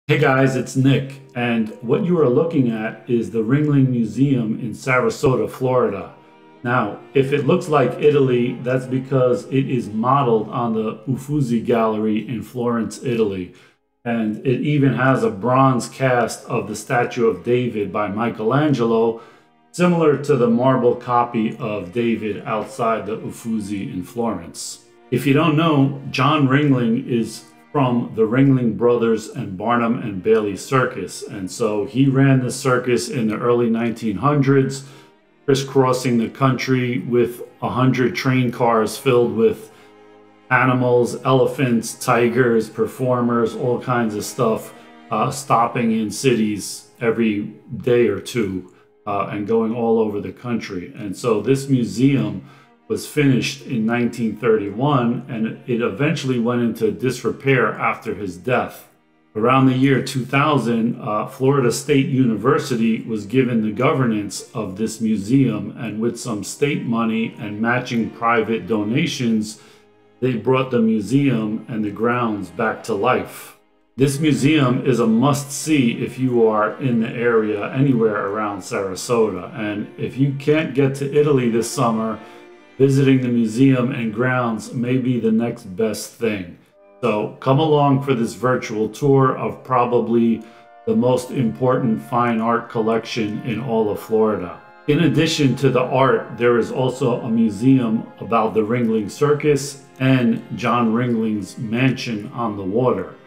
Hey guys, it's Nick, and what you are looking at is the Ringling Museum in Sarasota, Florida. Now, if it looks like Italy, that's because it is modeled on the Uffizzi Gallery in Florence, Italy. And it even has a bronze cast of the statue of David by Michaelangelo, similar to the marble copy of David outside the Uffizzi in Florence. If you don't know, John Ringling is from the Ringling Brothers and Barnum and Bailey Circus. And so he ran the circus in the early 1900s, crisscrossing the country with 100 train cars filled with animals, elephants, tigers, performers, all kinds of stuff, stopping in cities every day or two and going all over the country. And so this museum was finished in 1931, and it eventually went into disrepair after his death. Around the year 2000, Florida State University was given the governance of this museum, and with some state money and matching private donations, they brought the museum and the grounds back to life. This museum is a must-see if you are in the area anywhere around Sarasota, and if you can't get to Italy this summer, visiting the museum and grounds may be the next best thing. So come along for this virtual tour of probably the most important fine art collection in all of Florida. In addition to the art, there is also a museum about the Ringling Circus and John Ringling's mansion on the water.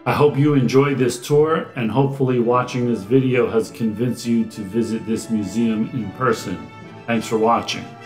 I hope you enjoyed this tour, and hopefully watching this video has convinced you to visit this museum in person. Thanks for watching.